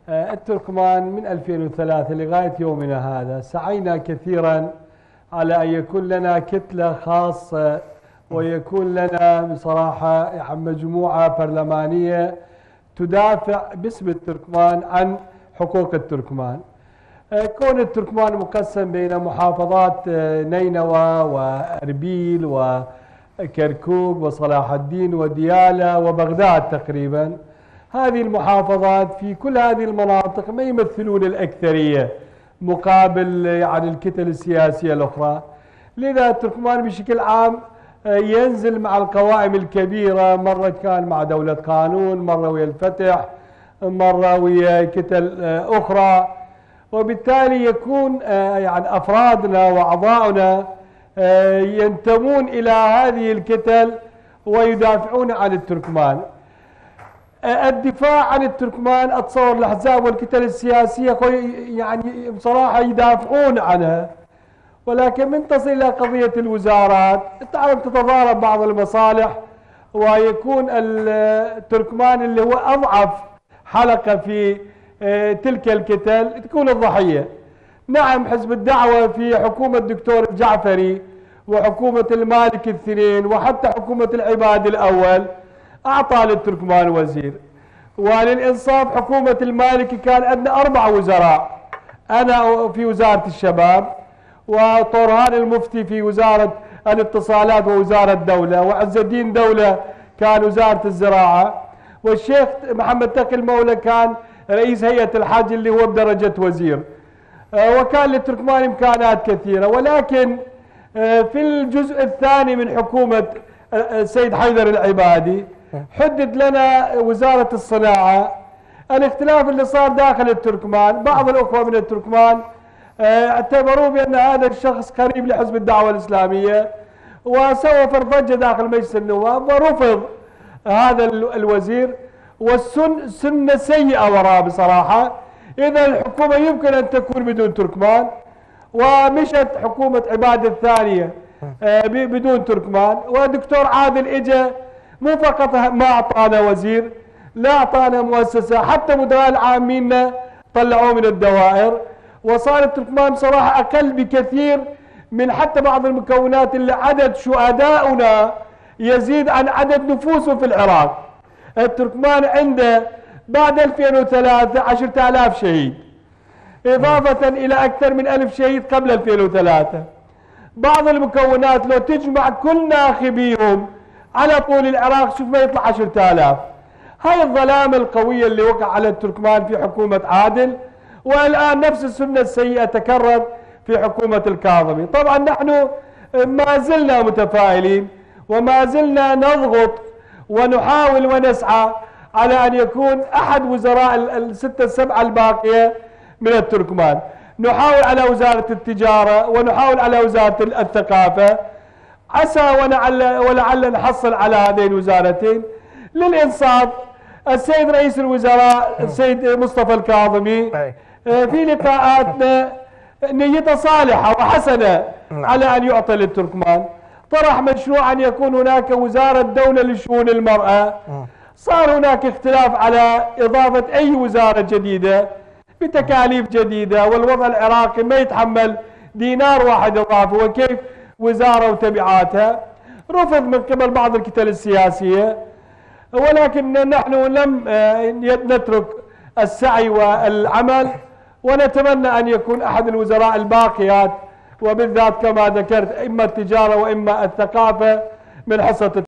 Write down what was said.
التركمان من 2003 لغاية يومنا هذا سعينا كثيرا على أن يكون لنا كتلة خاصة ويكون لنا بصراحة مجموعة برلمانية تدافع باسم التركمان عن حقوق التركمان. كون التركمان مقسم بين محافظات نينوى وأربيل وكركوك وصلاح الدين وديالى وبغداد تقريبا، هذه المحافظات في كل هذه المناطق ما يمثلون الأكثرية مقابل يعني الكتل السياسية الأخرى. لذا التركمان بشكل عام ينزل مع القوائم الكبيرة، مرة كان مع دولة قانون، مرة ويا الفتح، مرة ويا كتل أخرى، وبالتالي يكون يعني أفرادنا وأعضاؤنا ينتمون إلى هذه الكتل ويدافعون عن التركمان. الدفاع عن التركمان أتصور الأحزاب والكتل السياسية يعني بصراحة يدافعون عنها، ولكن من تصل إلى قضية الوزارات تعرف تتضارب بعض المصالح ويكون التركمان اللي هو أضعف حلقة في تلك الكتل تكون الضحية. نعم، حزب الدعوة في حكومة الدكتور الجعفري وحكومة المالك الثنين وحتى حكومة العباد الأول أعطى للتركمان وزير، وللإنصاف حكومة المالكي كان عندنا 4 وزراء، أنا في وزارة الشباب، وطورهان المفتي في وزارة الاتصالات ووزارة الدولة، وعز الدين دولة كان وزارة الزراعة، والشيخ محمد تقي المولى كان رئيس هيئة الحج اللي هو بدرجة وزير، وكان للتركمان إمكانات كثيرة. ولكن في الجزء الثاني من حكومة السيد حيدر العبادي حدد لنا وزارة الصناعة. الاختلاف اللي صار داخل التركمان، بعض الأخوة من التركمان اعتبروا بأن هذا الشخص قريب لحزب الدعوة الإسلامية وسوى فرضجة داخل مجلس النواب ورفض هذا الوزير، والسنة سيئة وراء بصراحة. إذا الحكومة يمكن أن تكون بدون تركمان، ومشت حكومة عباد الثانية بدون تركمان، ودكتور عادل اجى مو فقط ما اعطانا وزير، لا اعطانا مؤسسة، حتى مدراء العامين طلعوه من الدوائر، وصار التركمان بصراحة اقل بكثير من حتى بعض المكونات اللي عدد شهداؤنا يزيد عن عدد نفوسه في العراق. التركمان عنده بعد 2003 10,000 شهيد، إضافة إلى أكثر من 1000 شهيد قبل 2003. بعض المكونات لو تجمع كل ناخبيهم على طول العراق شوف ما يطلع 10,000. هاي الظلامة القوية اللي وقع على التركمان في حكومة عادل، والآن نفس السنة السيئة تكرر في حكومة الكاظمي. طبعا نحن ما زلنا متفائلين وما زلنا نضغط ونحاول ونسعى على أن يكون أحد وزراء الستة السبعة الباقية من التركمان. نحاول على وزارة التجارة ونحاول على وزارة الثقافة، عسى ولعل نحصل على هذين الوزارتين. للإنصاف السيد رئيس الوزراء السيد مصطفى الكاظمي في لقاءاتنا نيته صالحة وحسنة على أن يعطي للتركمان. طرح مشروع أن يكون هناك وزارة دولة لشؤون المرأة، صار هناك اختلاف على إضافة أي وزارة جديدة بتكاليف جديدة، والوضع العراقي ما يتحمل دينار واحد إضافي، وكيف وزارة وتبعاتها. رفض من قبل بعض الكتل السياسية، ولكن نحن لم نترك السعي والعمل، ونتمنى أن يكون أحد الوزراء الباقيات، وبالذات كما ذكرت إما التجارة وإما الثقافة، من حصة